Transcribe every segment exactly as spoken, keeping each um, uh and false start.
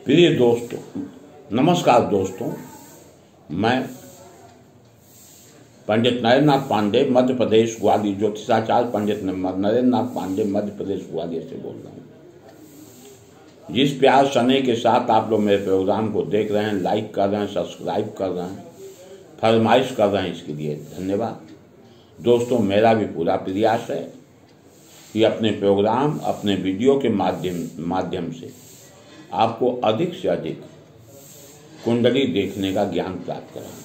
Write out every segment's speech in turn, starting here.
प्रिय दोस्तों, नमस्कार दोस्तों। मैं पंडित नरेंद्र नाथ पांडे मध्य प्रदेश ग्वालियर, ज्योतिषाचार्य पंडित नरेंद्र नाथ पांडे मध्य प्रदेश ग्वालियर से बोल रहा हूँ। जिस प्यार स्नेह के साथ आप लोग मेरे प्रोग्राम को देख रहे हैं, लाइक कर रहे हैं, सब्सक्राइब कर रहे हैं, फरमाइश कर रहे हैं, इसके लिए धन्यवाद। दोस्तों, मेरा भी पूरा प्रयास है कि अपने प्रोग्राम, अपने वीडियो के माध्यम माध्यम से आपको अधिक से अधिक कुंडली देखने का ज्ञान प्राप्त कराना।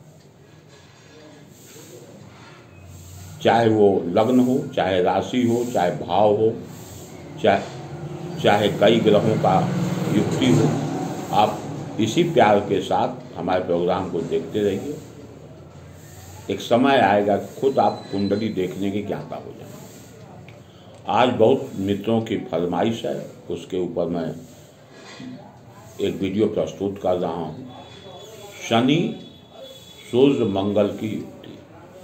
चाहे वो लग्न हो, चाहे राशि हो, चाहे भाव हो, चाहे चाहे कई ग्रहों का युक्ति हो, आप इसी प्यार के साथ हमारे प्रोग्राम को देखते रहिए। एक समय आएगा खुद आप कुंडली देखने के ज्ञाता हो जाएंगे। आज बहुत मित्रों की फरमाइश है, उसके ऊपर मैं एक वीडियो प्रस्तुत कर रहा हूँ। शनि सूर्य मंगल की युक्ति।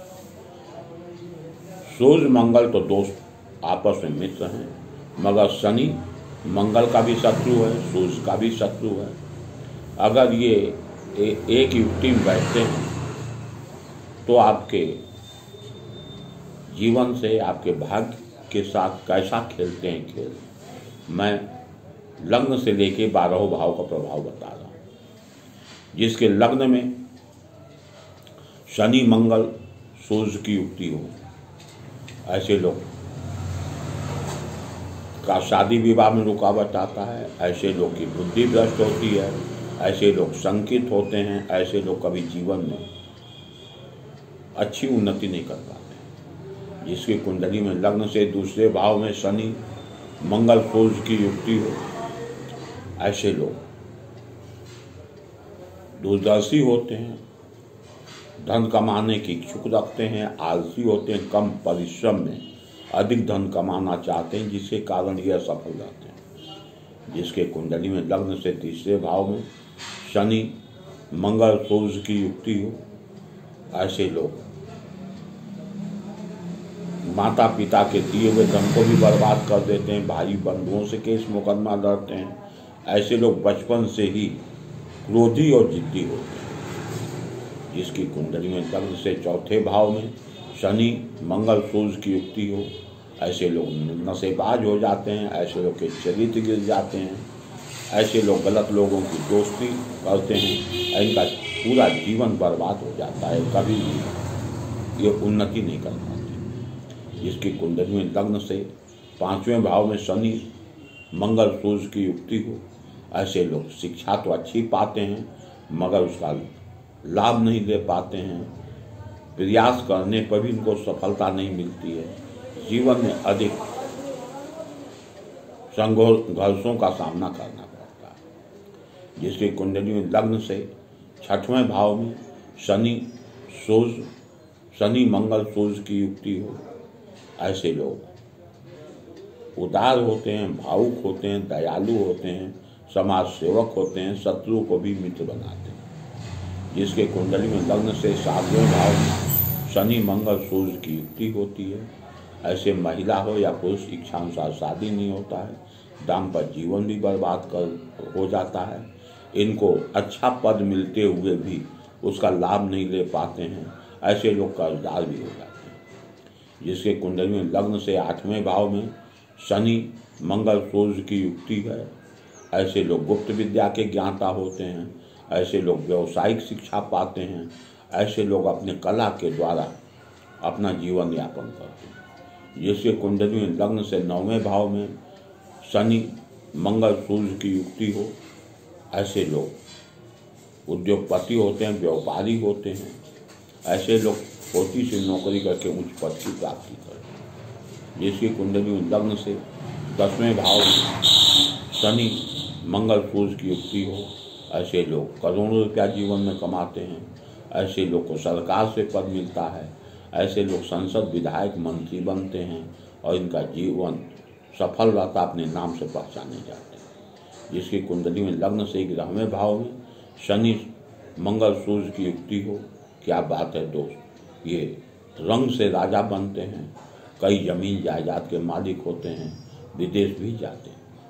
सूर्य मंगल तो दोस्त आपस में मित्र हैं, मगर शनि मंगल का भी शत्रु है, सूर्य का भी शत्रु है। अगर ये ए, एक युक्ति में बैठते हैं तो आपके जीवन से, आपके भाग्य के साथ कैसा खेलते हैं खेल। मैं लग्न से लेके बारहों भाव का प्रभाव बता रहा हूँ। जिसके लग्न में शनि मंगल सूर्य की युक्ति हो, ऐसे लोग का शादी विवाह में रुकावट आता है, ऐसे लोग की बुद्धि भ्रष्ट होती है, ऐसे लोग शंकित होते हैं, ऐसे लोग कभी जीवन में अच्छी उन्नति नहीं कर पाते। जिसकी कुंडली में लग्न से दूसरे भाव में शनि मंगल सूर्य की युक्ति हो, ऐसे लोग दूरदर्शी होते हैं, धन कमाने की इच्छुक रखते हैं, आलसी होते हैं, कम परिश्रम में अधिक धन कमाना चाहते हैं, जिसके कारण ये असफल रहते हैं। जिसके कुंडली में लग्न से तीसरे भाव में शनि मंगल सूर्य की युक्ति हो, ऐसे लोग माता पिता के दिए हुए धन को भी बर्बाद कर देते हैं, भाई बंधुओं से केस मुकदमा लड़ते हैं। ऐसे लोग बचपन से ही क्रोधी और जिद्दी होते हैं। जिसकी कुंडली में लग्न से चौथे भाव में शनि मंगल सूर्य की युक्ति हो, ऐसे लोग नशेबाज हो जाते हैं, ऐसे लोग के चरित्र गिर जाते हैं, ऐसे लोग गलत लोगों की दोस्ती करते हैं, इनका पूरा जीवन बर्बाद हो जाता है, कभी भी ये उन्नति नहीं कर पाते। जिसकी कुंडली में लग्न से पांचवें भाव में शनि मंगल सूर्य की युक्ति हो, ऐसे लोग शिक्षा तो अच्छी पाते हैं, मगर उसका लाभ नहीं ले पाते हैं। प्रयास करने पर भी इनको सफलता नहीं मिलती है। जीवन में अधिक संघर्षों का सामना करना पड़ता है। जिसकी कुंडली में लग्न से छठवें भाव में शनि सूर्य शनि मंगल सूर्य की युक्ति हो, ऐसे लोग उदार होते हैं, भावुक होते हैं, दयालु होते हैं, समाज सेवक होते हैं, शत्रु को भी मित्र बनाते हैं। जिसके कुंडली में लग्न से सातवें भाव में शनि मंगल सूर्य की युक्ति होती है, ऐसे महिला हो या पुरुष इच्छानुसार शादी नहीं होता है, दाम्पत्य जीवन भी बर्बाद कर हो जाता है। इनको अच्छा पद मिलते हुए भी उसका लाभ नहीं ले पाते हैं, ऐसे लोग कर्जदार भी हो जाते हैं। जिसके कुंडली में लग्न से आठवें भाव में शनि मंगल सूर्य की युक्ति है, ऐसे लोग गुप्त विद्या के ज्ञाता होते हैं, ऐसे लोग व्यावसायिक शिक्षा पाते हैं, ऐसे लोग अपने कला के द्वारा अपना जीवन यापन करते हैं। जिसके कुंडली में लग्न से नौवें भाव में शनि मंगल सूर्य की युक्ति हो, ऐसे लोग उद्योगपति होते हैं, व्यापारी होते हैं, ऐसे लोग छोटी सी नौकरी करके उच्च पद की प्राप्ति करते हैं। जिसकी कुंडली में लग्न से दसवें भाव में शनि मंगल सूर्य की युक्ति हो, ऐसे लोग करोड़ों रुपया जीवन में कमाते हैं, ऐसे लोग को सरकार से पद मिलता है, ऐसे लोग संसद विधायक मंत्री बनते हैं और इनका जीवन सफल रहता, अपने नाम से पहचाने जाते हैं। जिसकी कुंडली में लग्न से ग्यारहवें भाव में शनि मंगल सूर्य की युक्ति हो, क्या बात है दोस्त, ये रंग से राजा बनते हैं, कई जमीन जायदाद के मालिक होते हैं, विदेश भी जाते हैं।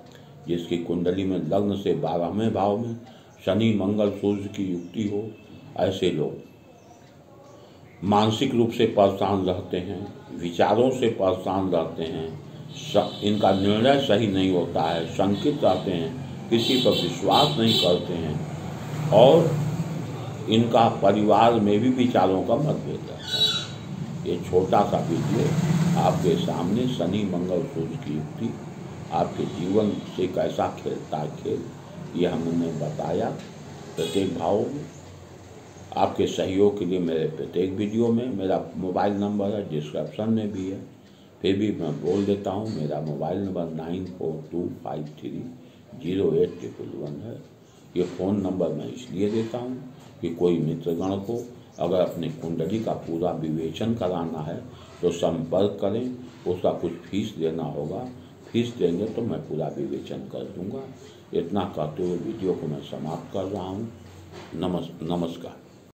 जिसकी कुंडली में लग्न से बारहवें भाव में शनि मंगल सूर्य की युक्ति हो, ऐसे लोग मानसिक रूप से परेशान रहते हैं, विचारों से परेशान रहते हैं, इनका निर्णय सही नहीं होता है, शंकित रहते हैं, किसी पर विश्वास नहीं करते हैं और इनका परिवार में भी विचारों का मतभेद रहता है। ये छोटा सा वीडियो आपके सामने शनि मंगल सूर्य की युक्ति आपके जीवन से कैसा खेलता है खेल, ये हमने बताया प्रत्येक भाव में। आपके सहयोग के लिए मेरे प्रत्येक वीडियो में मेरा मोबाइल नंबर है, डिस्क्रिप्शन में भी है, फिर भी मैं बोल देता हूँ। मेरा mobile number nine four two five three zero eight triple one है। ये फ़ोन नंबर मैं इसलिए देता हूँ कि कोई मित्रगण को अगर अपनी कुंडली का पूरा विवेचन कराना है तो संपर्क करें, उसका कुछ फीस देना होगा, फीस देंगे तो मैं पूरा विवेचन कर दूंगा। इतना कहते हुए वीडियो को मैं समाप्त कर रहा हूँ। नमस् नमस्कार।